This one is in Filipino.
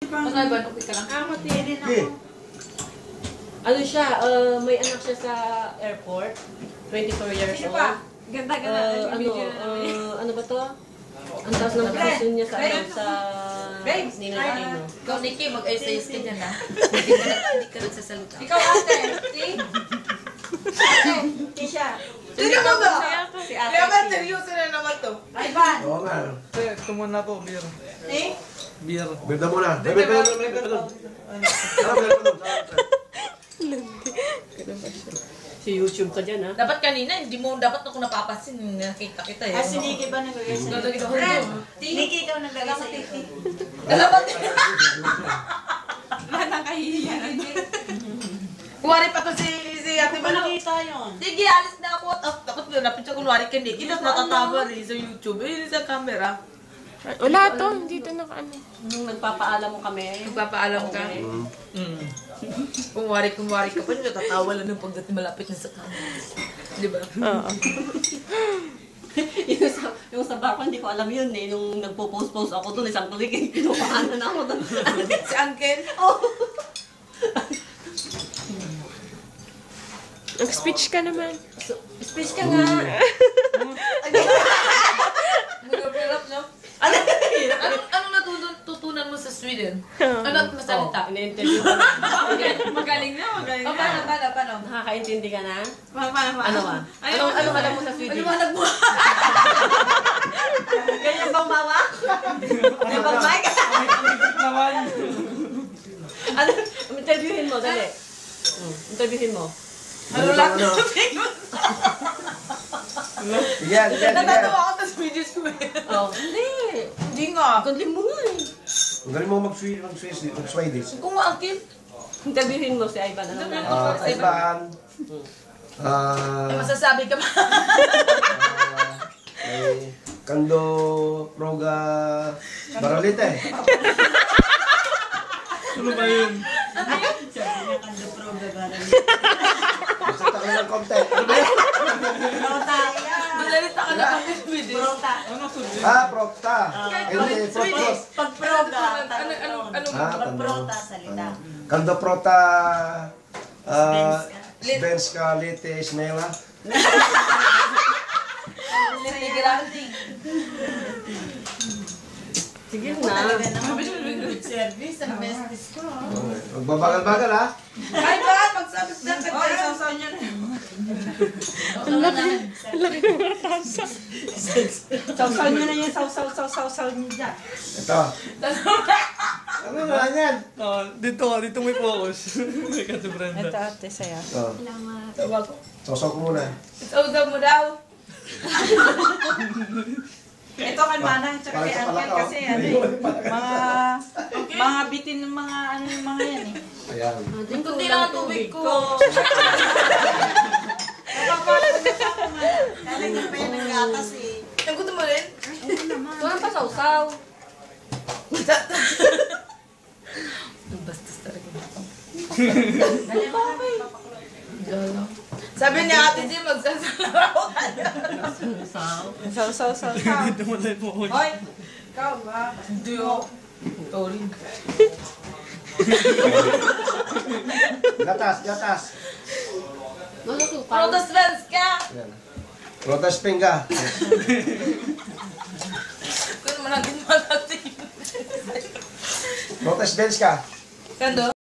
Pasal ba? Okay ka lang. Ako, tiyan ako. Ano siya, may anak siya sa airport. 24 years Sino old. pa? Ganda-ganda. Ano ba to? Ang taas ng posisyon niya sa Nino Aquino. Ikaw, Nikki, mag-ayos-ayos ka dyan, ha? Hindi ka nagsasalita. Ikaw, ate. See? Ate, Tisha. Sino mo ba? Si ate. Kaya ba, seryoso na naman to? Ivan. Oo nga. Ito muna po, beer. See? Beer. Benda muna. Si YouTube ka dyan, ha? Dapat kanina, hindi mo dapat ako napapansin. Nakita kita eh. Si Nikki ba naglagay sa Nikki, ikaw naglagay sa iyo. Dapat. Wala nang kahihiya. Kuwari pa to si Ate Di ba Manok. nakita yun? Sige, alis na ako. Tapos lapit siya kunwari ka, Nikki. Tapos matatawa rin sa YouTube. Eh, sa camera. Wala to, hindi to naka-ano. Nung nagpapaalam mo kami. Magpapaalam ka. Kumwari ka pa, natatawa lang ng pagdating malapit na sa camera. Di ba? Oo. yung sa bar ko, hindi ko alam yun eh. Nung nagpo-post-post ako doon, isang kulik, pinupaanan na ako doon. Si Uncle. Nag-speech ka naman. Speech ka nga. Mag-up, no? Anong natutunan mo sa Sweden? Ano at masalita? Ina-interview ka na. Magaling na, magaling na. Paano? Nakakaintindi ka na? Paano? Ano ba? Anong alam mo sa Swedish? Aliwanag mo! Ganyan bang mawa? Ganyan bang mic? Naman. Ano? Interviewin mo, dali. Interviewin mo. Ano lang? Yan. Natatawa ako sa Swedish ko eh. Oh, hindi. Hindi nga. Galing mo nga eh. Ang galing mo mag-Swedish. Kung maangkin, Interviewin mo si Ivan. Ano na? Ivan. masasabi ka ba? Kando Proga Baralite. Ano ba yun? Sabi niya kanda proga garan. Basta tayo ng content. Ano ba yun? Prota. Masalita ka na kami Swedish. Prota. Prokta. Hindi, Proktos. Pag proga. Kando. Pag prota salita. Kando Prota. Svenska lite snälla. Sige Talaga na. naman. Good service. Ang besties ko. Magbabagal-bagal ha. Ay ba? Magsabi sa Ate Oh, Manok. isaw niya na. Sausaw niyo na yung sausaw niyo dyan. Ito. Ano naman yan? Dito may focus. Ito, Brenda. Ito ate, saya. Sosok ko muna. Sausaw mo daw. Ito kay Manang tsaka kay Parang sa Uncle palaka, kasi oh. ano mga bitin ng mga ano yung mga yan eh. Ayan. Hindi lang ang tubig ko. Talagang pa yung nag-atas eh. Ang gusto mo rin? Walang pasawsaw. Bastos talaga. Sabi niya Ate Jim, magsasalaw ka na. Pasawsaw. Dito mo na yung focus. Hoy, ikaw ba? Hindi ako. Sorry. Gatas. Masusuka. Protas Svenska! Ayan. Protas Pinga. Kung naman natin malating. Protas Svenska. Kando?